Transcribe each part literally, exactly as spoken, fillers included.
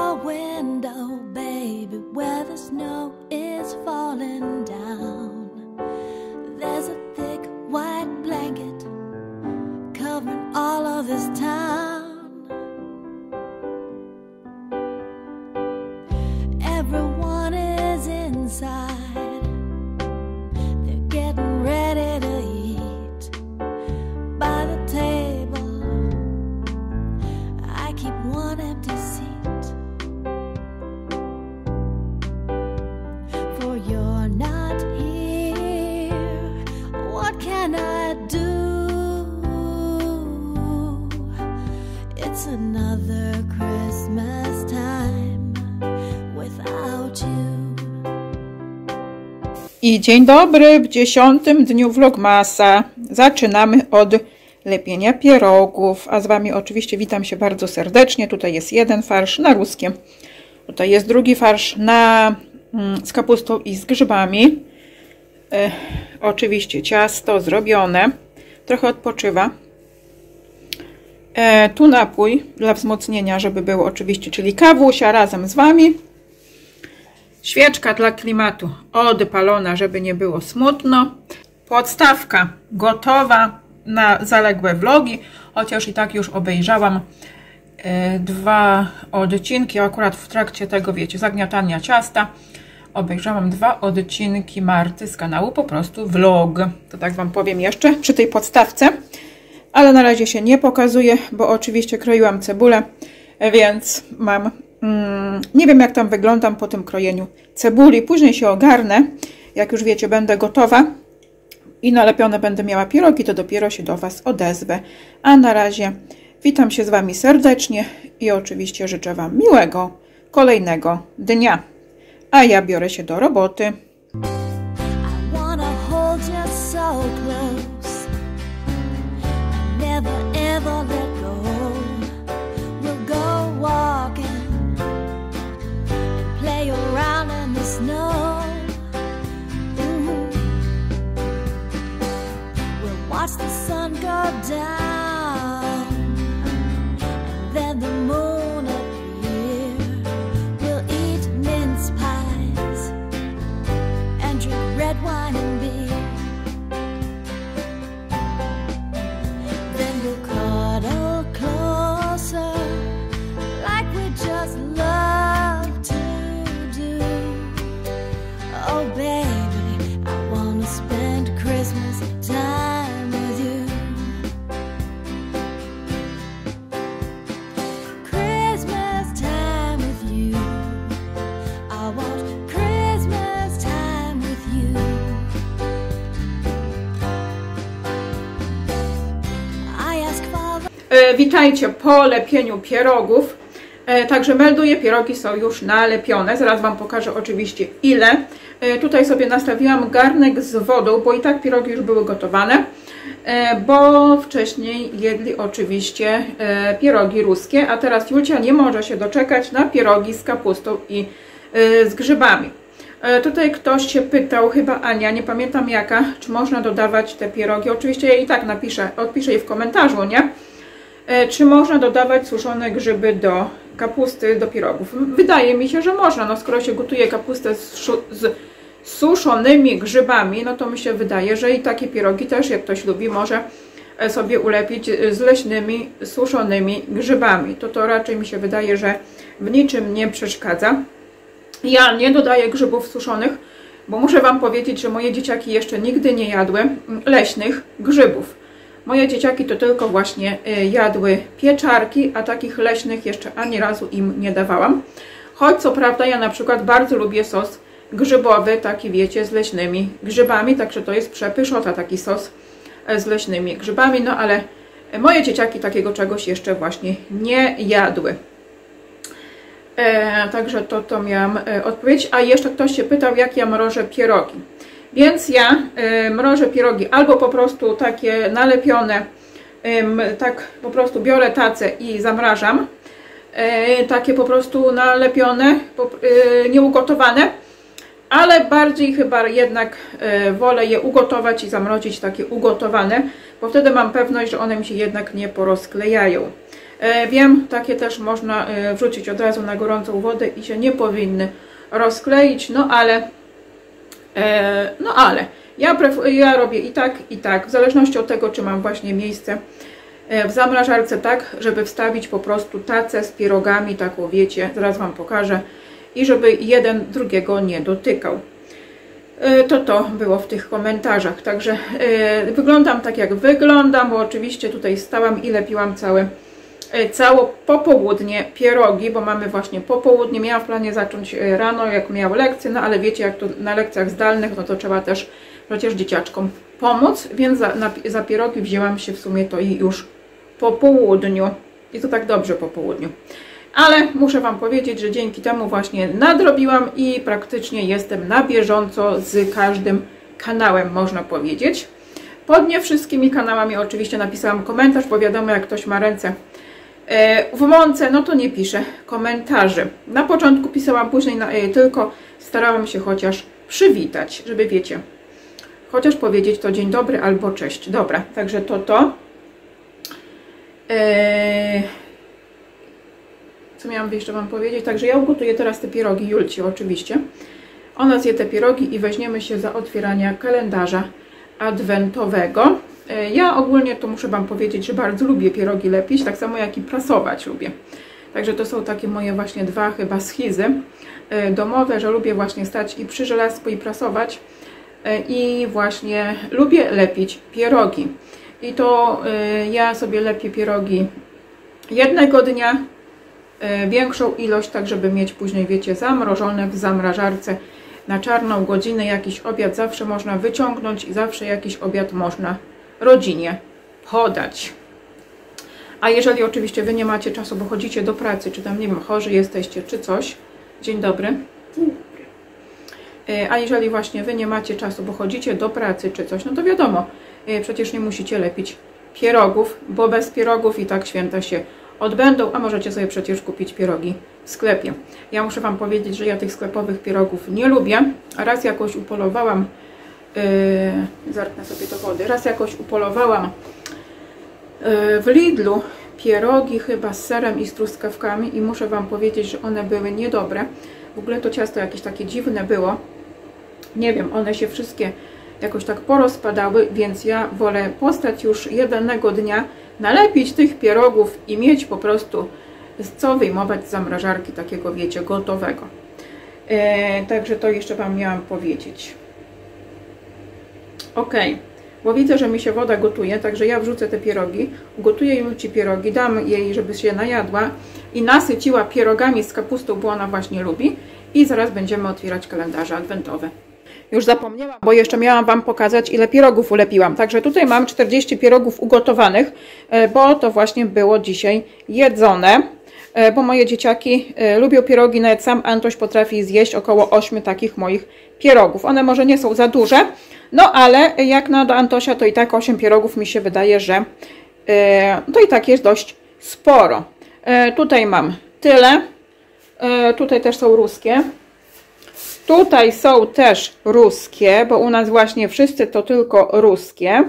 your window, baby, where the snow is falling down. There's a thick white blanket covering all of this town. Everyone is inside. They're getting ready to eat. By the table, I keep one empty seat. For you're not here. What can I do? It's another Christmas time without you. I dzień dobry w dziesiątym dniu vlogmasa. Zaczynamy od lepienia pierogów, a z Wami oczywiście witam się bardzo serdecznie. Tutaj jest jeden farsz na ruskie, tutaj jest drugi farsz na, mm, z kapustą i z grzybami. E, oczywiście ciasto zrobione, trochę odpoczywa. E, tu napój dla wzmocnienia, żeby było oczywiście, czyli kawusia razem z Wami. Świeczka dla klimatu odpalona, żeby nie było smutno. Podstawka gotowa na zaległe vlogi, chociaż i tak już obejrzałam e, dwa odcinki, akurat w trakcie tego, wiecie, zagniatania ciasta. Obejrzałam dwa odcinki Marty z kanału Po prostu Vlog. To tak Wam powiem jeszcze przy tej podstawce. Ale na razie się nie pokazuje, bo oczywiście kroiłam cebulę, więc mam... Mm, nie wiem, jak tam wyglądam po tym krojeniu cebuli. Później się ogarnę. Jak już wiecie, będę gotowa i nalepione będę miała pierogi, to dopiero się do Was odezwę. A na razie witam się z Wami serdecznie i oczywiście życzę Wam miłego kolejnego dnia. A ja biorę się do roboty. Watch the sun go down, and then the moon appear. We'll eat mince pies and drink red wine and beer. Then we'll cuddle closer like we just love to do. Oh baby, I wanna spend Christmas time. Witajcie po lepieniu pierogów. E, także melduję, pierogi są już nalepione. Zaraz Wam pokażę oczywiście ile. E, tutaj sobie nastawiłam garnek z wodą, bo i tak pierogi już były gotowane. E, bo wcześniej jedli oczywiście e, pierogi ruskie, a teraz Julcia nie może się doczekać na pierogi z kapustą i e, z grzybami. E, tutaj ktoś się pytał, chyba Ania, nie pamiętam jaka, czy można dodawać te pierogi. Oczywiście ja i tak napiszę, odpiszę je w komentarzu, nie? Czy można dodawać suszone grzyby do kapusty, do pierogów? Wydaje mi się, że można. No skoro się gotuje kapustę z, z suszonymi grzybami, no to mi się wydaje, że i takie pierogi też, jak ktoś lubi, może sobie ulepić z leśnymi, suszonymi grzybami. To to raczej mi się wydaje, że w niczym nie przeszkadza. Ja nie dodaję grzybów suszonych, bo muszę Wam powiedzieć, że moje dzieciaki jeszcze nigdy nie jadły leśnych grzybów. Moje dzieciaki to tylko właśnie jadły pieczarki, a takich leśnych jeszcze ani razu im nie dawałam. Choć co prawda ja na przykład bardzo lubię sos grzybowy, taki wiecie, z leśnymi grzybami, także to jest przepyszota taki sos z leśnymi grzybami, no ale moje dzieciaki takiego czegoś jeszcze właśnie nie jadły. E, także to, to miałam e, odpowiedzieć. A jeszcze ktoś się pytał, jak ja mrożę pierogi. Więc ja y, mrożę pierogi albo po prostu takie nalepione, y, tak po prostu biorę tacę i zamrażam, y, takie po prostu nalepione, po, y, nieugotowane, ale bardziej chyba jednak y, wolę je ugotować i zamrozić takie ugotowane, bo wtedy mam pewność, że one mi się jednak nie porozklejają. E, wiem, takie też można e, wrzucić od razu na gorącą wodę i się nie powinny rozkleić, no ale e, no ale ja, ja robię i tak, i tak, w zależności od tego, czy mam właśnie miejsce w zamrażarce, tak, żeby wstawić po prostu tacę z pierogami, taką wiecie, zaraz Wam pokażę, i żeby jeden drugiego nie dotykał. To to było w tych komentarzach, także yy, wyglądam tak jak wyglądam, bo oczywiście tutaj stałam i lepiłam całe, yy, cało popołudnie pierogi, bo mamy właśnie popołudnie, miałam w planie zacząć rano, jak miał lekcje, no ale wiecie, jak to na lekcjach zdalnych, no to trzeba też przecież dzieciaczkom pomóc, więc za, na, za pierogi wzięłam się w sumie to i już po południu, i to tak dobrze po południu. Ale muszę Wam powiedzieć, że dzięki temu właśnie nadrobiłam i praktycznie jestem na bieżąco z każdym kanałem, można powiedzieć. Pod nie wszystkimi kanałami oczywiście napisałam komentarz, bo wiadomo, jak ktoś ma ręce w mące, no to nie pisze komentarzy. Na początku pisałam, później na, tylko starałam się chociaż przywitać, żeby wiecie, chociaż powiedzieć to dzień dobry albo cześć. Dobra, także to to. Eee... Co miałam jeszcze Wam powiedzieć? Także ja ugotuję teraz te pierogi Julci oczywiście. Ona zje te pierogi i weźmiemy się za otwieranie kalendarza adwentowego. Ja ogólnie to muszę Wam powiedzieć, że bardzo lubię pierogi lepić, tak samo jak i prasować lubię. Także to są takie moje właśnie dwa chyba schizy domowe, że lubię właśnie stać i przy żelazku i prasować. I właśnie lubię lepić pierogi. I to ja sobie lepię pierogi jednego dnia, większą ilość, tak żeby mieć później, wiecie, zamrożone w zamrażarce na czarną godzinę. Jakiś obiad zawsze można wyciągnąć i zawsze jakiś obiad można rodzinie podać. A jeżeli oczywiście Wy nie macie czasu, bo chodzicie do pracy, czy tam, nie wiem, chorzy jesteście, czy coś. Dzień dobry. Dzień dobry. A jeżeli właśnie Wy nie macie czasu, bo chodzicie do pracy, czy coś, no to wiadomo, przecież nie musicie lepić pierogów, bo bez pierogów i tak święta się odbędą, a możecie sobie przecież kupić pierogi w sklepie. Ja muszę Wam powiedzieć, że ja tych sklepowych pierogów nie lubię. Raz jakoś upolowałam, yy, zerknę sobie do wody, raz jakoś upolowałam yy, w Lidlu pierogi chyba z serem i z truskawkami i muszę Wam powiedzieć, że one były niedobre. W ogóle to ciasto jakieś takie dziwne było. Nie wiem, one się wszystkie jakoś tak porozpadały, więc ja wolę postać już jednego dnia, nalepić tych pierogów i mieć po prostu co wyjmować z zamrażarki takiego, wiecie, gotowego. E, także to jeszcze Wam miałam powiedzieć. Ok, bo widzę, że mi się woda gotuje, także ja wrzucę te pierogi, ugotuję Julci pierogi, dam jej, żeby się najadła i nasyciła pierogami z kapustą, bo ona właśnie lubi, i zaraz będziemy otwierać kalendarze adwentowe. Już zapomniałam, bo jeszcze miałam Wam pokazać, ile pierogów ulepiłam. Także tutaj mam czterdzieści pierogów ugotowanych, bo to właśnie było dzisiaj jedzone. Bo moje dzieciaki lubią pierogi, nawet sam Antoś potrafi zjeść około ośmiu takich moich pierogów. One może nie są za duże, no ale jak na do Antosia, to i tak osiem pierogów mi się wydaje, że to i tak jest dość sporo. Tutaj mam tyle. Tutaj też są ruskie. Tutaj są też ruskie, bo u nas właśnie wszyscy to tylko ruskie.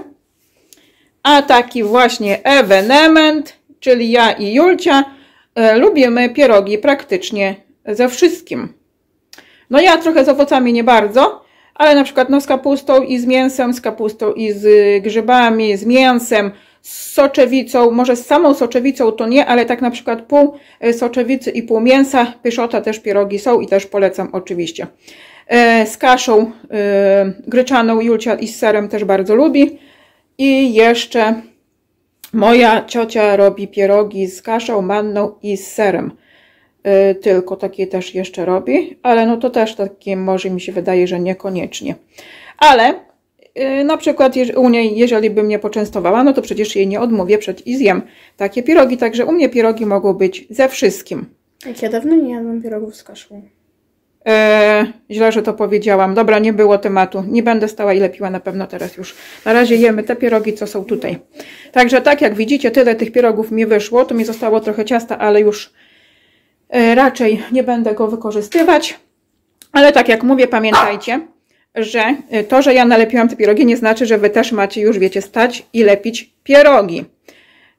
A taki właśnie ewenement, czyli ja i Julcia, e, lubimy pierogi praktycznie ze wszystkim. No ja trochę z owocami nie bardzo, ale na przykład no z kapustą i z mięsem, z kapustą i z grzybami, z mięsem, z soczewicą, może z samą soczewicą to nie, ale tak na przykład pół soczewicy i pół mięsa, pyszota też pierogi są i też polecam oczywiście. E, z kaszą e, gryczaną Julcia i z serem też bardzo lubi. I jeszcze moja ciocia robi pierogi z kaszą manną i z serem. E, tylko takie też jeszcze robi, ale no to też takie może mi się wydaje, że niekoniecznie. Ale na przykład u niej, jeżeli by mnie poczęstowała, no to przecież jej nie odmówię przecież i zjem takie pierogi, także u mnie pierogi mogą być ze wszystkim. Jak ja dawno nie jadłam pierogów z kaszą. Eee, źle, że to powiedziałam. Dobra, nie było tematu. Nie będę stała i lepiła na pewno teraz już. Na razie jemy te pierogi, co są tutaj. Także tak jak widzicie, tyle tych pierogów mi wyszło. Tu mi zostało trochę ciasta, ale już e, raczej nie będę go wykorzystywać. Ale tak jak mówię, pamiętajcie, że to, że ja nalepiłam te pierogi, nie znaczy, że wy też macie już, wiecie, stać i lepić pierogi.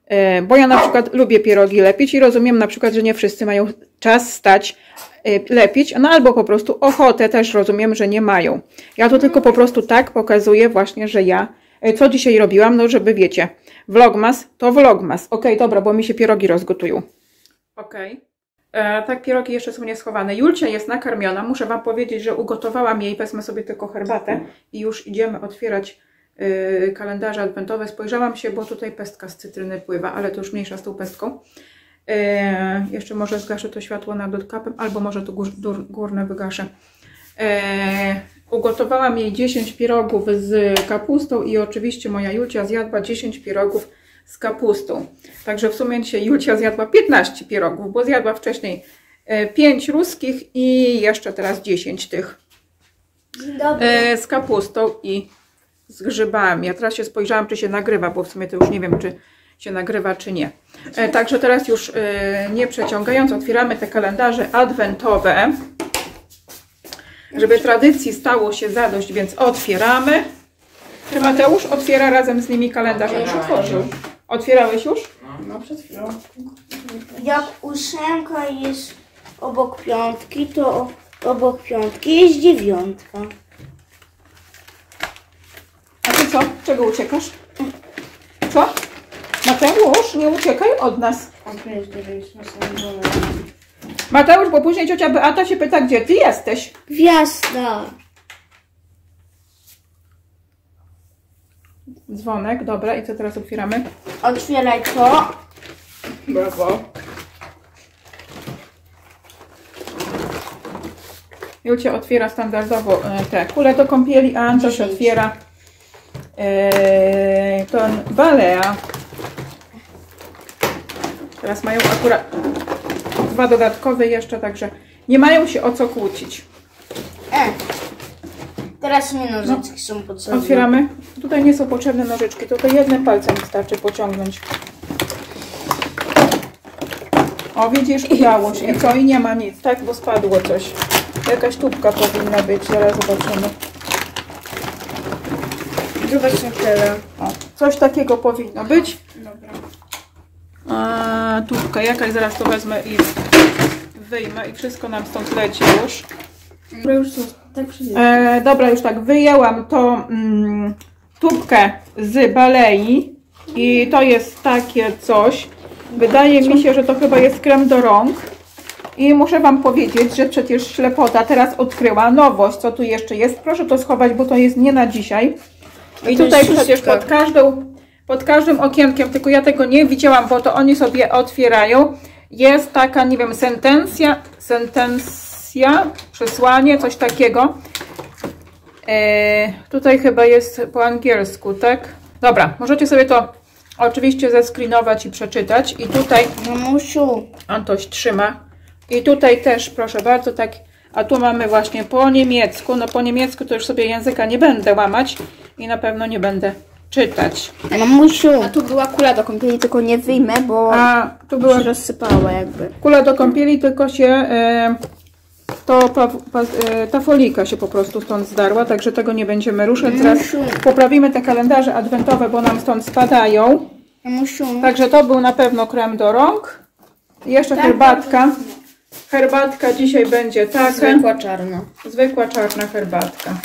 bo ja na przykład lubię pierogi lepić i rozumiem na przykład, że nie wszyscy mają czas stać lepić, no albo po prostu ochotę też rozumiem, że nie mają. Ja to tylko po prostu tak pokazuję właśnie, że ja co dzisiaj robiłam, no żeby wiecie, vlogmas to vlogmas. Ok, dobra, bo mi się pierogi rozgotują. Ok, e, tak pierogi jeszcze są nieschowane. Julcia jest nakarmiona, muszę wam powiedzieć, że ugotowałam jej, wezmę sobie tylko herbatę i już idziemy otwierać y, kalendarze adwentowe. Spojrzałam się, bo tutaj pestka z cytryny pływa, ale to już mniejsza z tą pestką. E, jeszcze może zgaszę to światło nad dotcapem, albo może tu gór, gór, górne wygaszę. E, ugotowałam jej dziesięć pirogów z kapustą i oczywiście moja Julcia zjadła dziesięć pirogów z kapustą. Także w sumie dzisiaj Julcia zjadła piętnaście pirogów, bo zjadła wcześniej pięć ruskich i jeszcze teraz dziesięć tych e, z kapustą i z grzybami. Ja teraz się spojrzałam, czy się nagrywa, bo w sumie to już nie wiem, czy się nagrywa, czy nie. E, także teraz już e, nie przeciągając, otwieramy te kalendarze adwentowe. Żeby tradycji stało się zadość, więc otwieramy. Czy Mateusz otwiera razem z nimi kalendarz? Ja już otworzył. Otwierałeś już? No, przed chwilą. Jak ósemka jest obok piątki, to obok piątki jest dziewiątka. A ty co? Czego uciekasz? Co? Mateusz, nie uciekaj od nas. Mateusz, bo później ciocia Beata się pyta, gdzie ty jesteś. Gwiazda. Dzwonek, dobra. I co teraz otwieramy? Otwieraj to. Brawo. Julcia otwiera standardowo te kule do kąpieli, a Antoś otwiera e, ten balea. Teraz mają akurat dwa dodatkowe jeszcze, także nie mają się o co kłócić. E. Teraz mi nożyczki no. są potrzebne. Otwieramy. Tutaj nie są potrzebne nożyczki, tylko jednym palcem wystarczy pociągnąć. O, widzisz, udało się. I co? I nie ma nic, tak? Bo spadło coś. Jakaś tubka powinna być, zaraz zobaczymy. Zobaczmy tyle. O, coś takiego powinno być. Dobra. A, tubka jakaś, zaraz to wezmę i wyjmę i wszystko nam stąd leci już. Dobra, już tak e, dobra, już tak, wyjęłam tą mm, tubkę z balei i to jest takie coś. Wydaje mi się, że to chyba jest krem do rąk. I muszę wam powiedzieć, że przecież ślepota teraz odkryła nowość, co tu jeszcze jest. Proszę to schować, bo to jest nie na dzisiaj. I tutaj przecież pod każdą, pod każdym okienkiem, tylko ja tego nie widziałam, bo to oni sobie otwierają. Jest taka, nie wiem, sentencja, sentencja, przesłanie, coś takiego. E, tutaj chyba jest po angielsku, tak? Dobra, możecie sobie to oczywiście zescreenować i przeczytać. I tutaj Mamusiu. Antoś trzyma. I tutaj też, proszę bardzo, tak, a tu mamy właśnie po niemiecku. No po niemiecku to już sobie języka nie będę łamać i na pewno nie będę czytać. Mamusiu. A tu była kula do kąpieli, tylko nie wyjmę, bo A tu była się rozsypała jakby. kula do kąpieli, tylko się e, to pa, pa, e, ta folika się po prostu stąd zdarła, także tego nie będziemy ruszać. Zaraz poprawimy te kalendarze adwentowe, bo nam stąd spadają. Mamusiu. Także to był na pewno krem do rąk. I jeszcze Tak, herbatka. Herbatka dzisiaj będzie taka. Zwykła czarna. Zwykła czarna herbatka.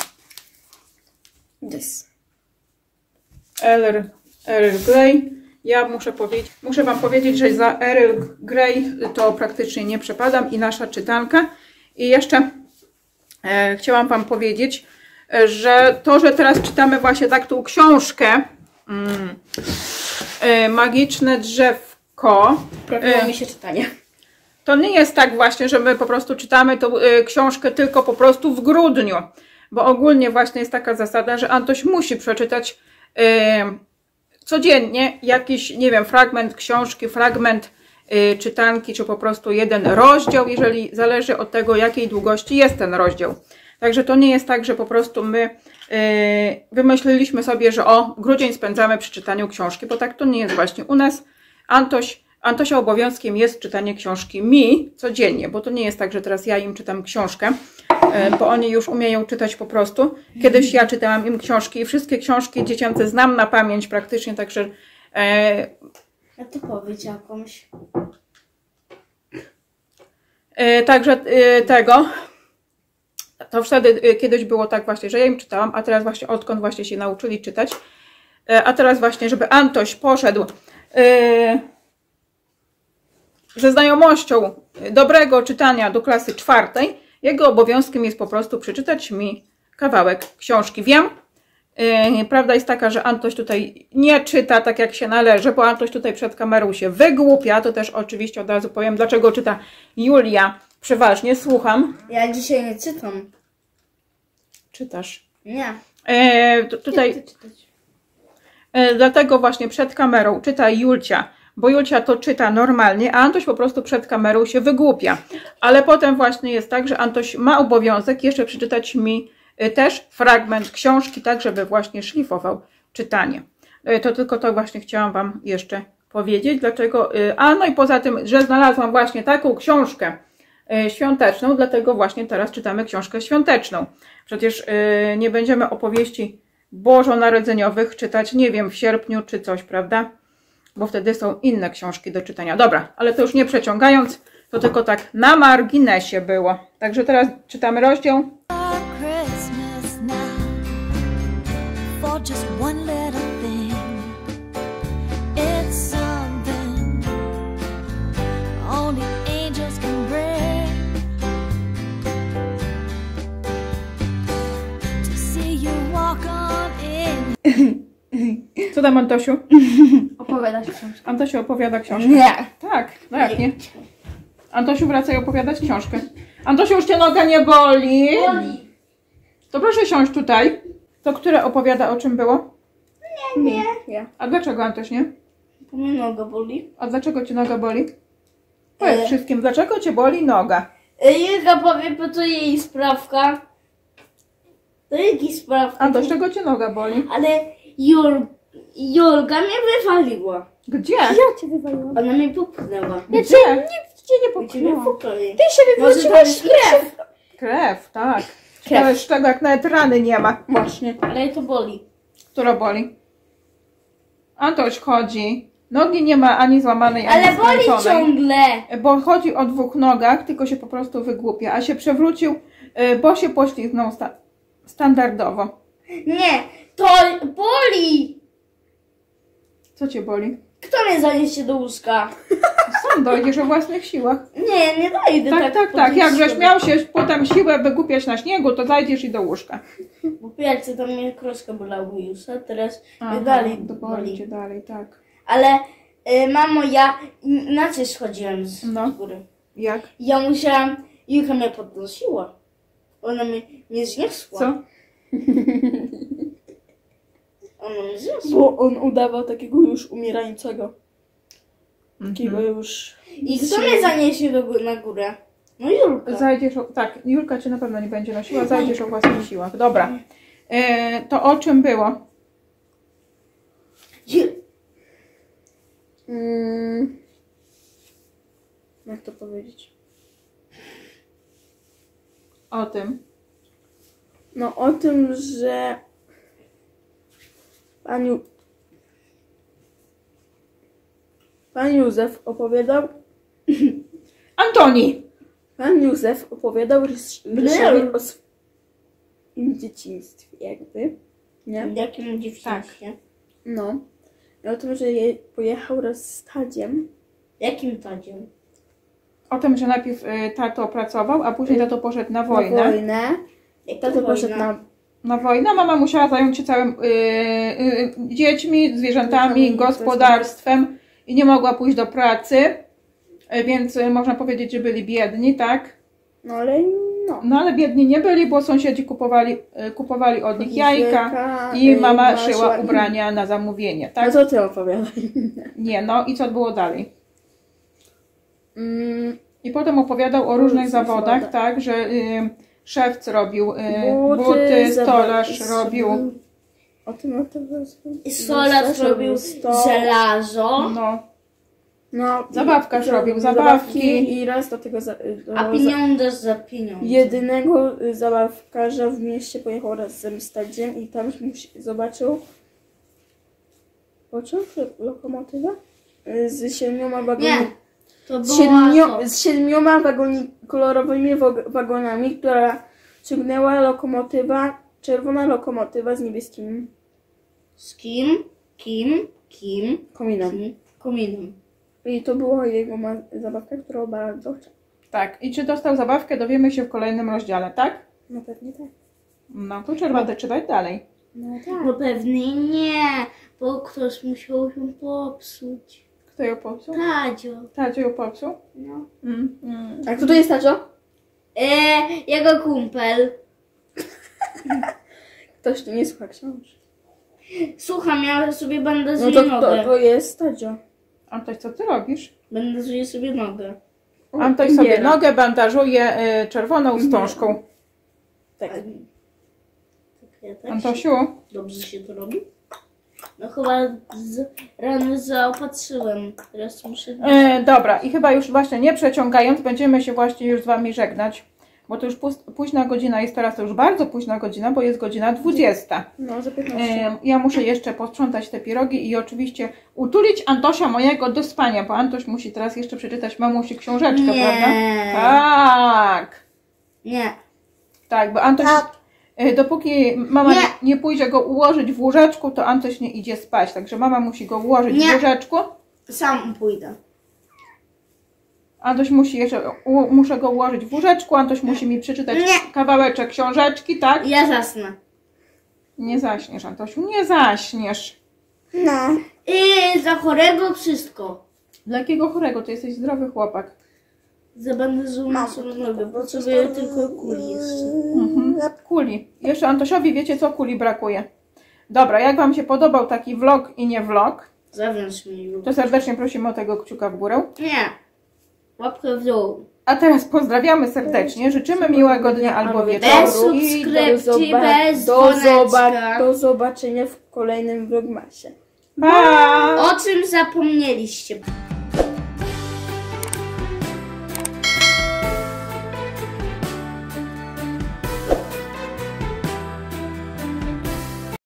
This. Earl, Earl Grey. Ja muszę powiedzieć, muszę wam powiedzieć, że za Earl Grey to praktycznie nie przepadam i nasza czytanka. I jeszcze e, chciałam wam powiedzieć, że to, że teraz czytamy właśnie tak tą książkę mm, e, Magiczne drzewko. Prawiło mi się czytanie. To nie jest tak właśnie, że my po prostu czytamy tą y, książkę tylko po prostu w grudniu. Bo ogólnie właśnie jest taka zasada, że Antoś musi przeczytać y, codziennie jakiś, nie wiem, fragment książki, fragment y, czytanki, czy po prostu jeden rozdział, jeżeli zależy od tego, jakiej długości jest ten rozdział. Także to nie jest tak, że po prostu my y, wymyśliliśmy sobie, że o, grudzień spędzamy przy czytaniu książki, bo tak to nie jest właśnie u nas. Antoś Antosia obowiązkiem jest czytanie książki mi codziennie, bo to nie jest tak, że teraz ja im czytam książkę, bo oni już umieją czytać po prostu. Kiedyś ja czytałam im książki i wszystkie książki dziecięce znam na pamięć praktycznie, także e, A ty powiedz jakąś. Yy, także yy, tego, to wtedy yy, kiedyś było tak właśnie, że ja im czytałam, a teraz właśnie odkąd właśnie się nauczyli czytać, yy, a teraz właśnie, żeby Antoś poszedł yy, ze znajomością dobrego czytania do klasy czwartej, jego obowiązkiem jest po prostu przeczytać mi kawałek książki. Wiem, yy, prawda jest taka, że Antoś tutaj nie czyta tak jak się należy, bo Antoś tutaj przed kamerą się wygłupia, to też oczywiście od razu powiem, dlaczego czyta Julia przeważnie. Słucham. Ja dzisiaj nie czytam. Czytasz. Nie. Yy, to, tutaj, yy, dlatego właśnie przed kamerą czyta Julcia, bo Julcia to czyta normalnie, a Antoś po prostu przed kamerą się wygłupia. Ale potem właśnie jest tak, że Antoś ma obowiązek jeszcze przeczytać mi też fragment książki, tak żeby właśnie szlifował czytanie. To tylko to właśnie chciałam Wam jeszcze powiedzieć, dlaczego. A no i poza tym, że znalazłam właśnie taką książkę świąteczną, dlatego właśnie teraz czytamy książkę świąteczną. Przecież nie będziemy opowieści bożonarodzeniowych czytać, nie wiem, w sierpniu czy coś, prawda? Bo wtedy są inne książki do czytania. Dobra, ale to już nie przeciągając, to tylko tak na marginesie było. Także teraz czytamy rozdział. Christmas now for just one little thing. It's something only angels can bring. To see you walk on in. Co tam, Antosiu? Opowiadać książkę. Antosiu opowiada książkę. Nie. Tak, no jak nie? Antosiu, wracaj opowiadać książkę. Antosiu, już cię noga nie boli? Boli. To proszę siąść tutaj. To które opowiada, o czym było? Nie, nie. Ja. A dlaczego, Antoś, nie? Bo mnie noga boli. A dlaczego cię noga boli? Powiedz E. wszystkim, dlaczego cię boli noga? Julka powie, bo to jej sprawka. To jej sprawka. Antoś, czego cię noga boli? Ale Jul... Julka mnie wywaliła. Gdzie? Ja cię wywaliłam. Ona mnie popchnęła. Gdzie? Cię nie U ciebie popchnęłam. pukali. Ty się Może to wywróciłaś. jest krew. Krew, tak. Krew. Ale z czego jak nawet rany nie ma. Właśnie. Ale to boli. Która boli? Antoś chodzi. Nogi nie ma ani złamanej, ani Ale boli skręconej. ciągle. Bo chodzi o dwóch nogach, tylko się po prostu wygłupia. A się przewrócił, y, bo się poślizgnął sta standardowo. Nie, to boli. Co cię boli? Kto mnie zaniesie do łóżka? Sam dojdziesz o własnych siłach. Nie, nie dojdę. Tak, tak, po tak. tym Jakżeś śniegu. miał się potem siłę wygłupiać na śniegu, to zajdziesz i do łóżka. Po pierwsze, to mnie kroska bolała już, a teraz Aha, dalej to boli cię dalej, tak. Ale y, mamo, ja inaczej schodziłem z No. góry. Jak? Ja musiałam, Julka mnie podnosiła. Ona mnie nie zniosła. Co? Ona mnie zniosła. Bo on udawał takiego już umierającego. Takiego Mhm. już... I kto mnie zaniesie do, gó- na górę? No Julka. Zajdziesz, o, tak, Julka cię na pewno nie będzie nosiła, zajdziesz o własnych siłach. Dobra. E, to o czym było? Jul- Mm, jak to powiedzieć? O tym. No o tym, że pan, Ju... pan Józef opowiadał, Antoni! pan Józef opowiadał Rys- Rysiowi o swoim dzieciństwie jakby, nie? Jakim dziewczynstwie? No. I o tym, że je pojechał raz z Tadziem. Jakim tadziem? O tym, że najpierw y, tato pracował, a później tato poszedł na wojnę. Na wojnę. Jaka Tato poszedł wojna? na... Na wojnę mama musiała zająć się całym y, y, dziećmi, zwierzętami, Zwierzętami, gospodarstwem i nie mogła pójść do pracy, y, więc y, można powiedzieć, że byli biedni, tak? No ale no. No ale biedni nie byli, bo sąsiedzi kupowali, y, kupowali od nich jajka Jajka, i y, mama masła. szyła ubrania na zamówienie, A tak? co ty opowiadaj? Nie, no i co było dalej? Mm, I potem opowiadał o różnych Różnych zawodach, zawodach. tak, że y, szewc robił y, buty, buty, stolarz zaba- robił, O tym o tym I Solarz robił żelazo, no, No, Zabawkarz i- robił zabawki. i raz do tego za, do a za, pieniądze za pieniądze. jedynego y, zabawkarza w mieście pojechał razem z Tadziem i tam musi, zobaczył pociąg, lub lokomotywę z siedmioma Nie, wagonami. to Z, było siedmiu, to. z siedmioma wagoni, kolorowymi wog- wagonami, która ciągnęła lokomotywa, czerwona lokomotywa z niebieskim Z kim? Kim? Kim? kominem. Kim? Kominem. I to była jego ma- zabawka, którą bardzo chciał. Tak, i czy dostał zabawkę, dowiemy się w kolejnym rozdziale, tak? No pewnie tak. No to trzeba doczytać dalej. No tak. No pewnie nie, bo ktoś musiał ją popsuć. Kto ją popsuł? Tadzio. Tadzio ją popsuł? No. Mm, mm. A kto to jest Tadzio? Eee, jego kumpel. Ktoś tu nie słucha książki. Słucham, ja sobie No bandażuję to nogę. kto to jest Tadzio? Antoś, co ty robisz? Bandażuję sobie nogę. O, Antoś sobie Ingiera. nogę bandażuje y, czerwoną wstążką. Tak. Tak, ja tak Antosiu, Dobrze się to robi? No chyba z, rano zaopatrzyłem. Teraz muszę... y, dobra, i chyba już właśnie nie przeciągając, będziemy się właśnie już z wami żegnać. Bo to już pus- późna godzina jest teraz, to już bardzo późna godzina, bo jest godzina dwudziesta. No, za piętnaście. Y, ja muszę jeszcze posprzątać te pierogi i oczywiście utulić Antosia mojego do spania, bo Antoś musi teraz jeszcze przeczytać mamusi książeczkę, Nie. prawda? Tak. Nie. Tak, bo Antoś, y, dopóki mama nie. Nie. nie pójdzie go ułożyć w łóżeczku, to Antoś nie idzie spać. Także mama musi go ułożyć Nie. w łóżeczku. Sam pójdę. Antoś musi jeszcze, u, muszę go ułożyć w łóżeczku. Antoś musi mi przeczytać Nie. kawałeczek książeczki, tak? Ja zasnę. Nie zaśniesz, Antosiu, nie zaśniesz. No. I za chorego wszystko. Dla jakiego chorego? Ty jesteś zdrowy chłopak. Zabandażuję sobie nogę. Potrzebuję tylko kuli jeszcze. Mhm. Kuli. Jeszcze Antosiowi wiecie co kuli brakuje. Dobra, jak wam się podobał taki vlog i nie vlog, Zawęź mnie już. to serdecznie prosimy o tego kciuka w górę. Nie. Łapkę w dół. A teraz pozdrawiamy serdecznie, życzymy miłego dnia albo wieczoru. Bez I subskrypcji. Do, zoba- bez do, dzwoneczka. zoba- do zobaczenia w kolejnym vlogmasie. pa! O czym zapomnieliście?